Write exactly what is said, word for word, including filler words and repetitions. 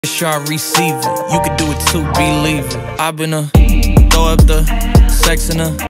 Sure I receive it. You could do it too, believe it. I've been a throw up the sex in a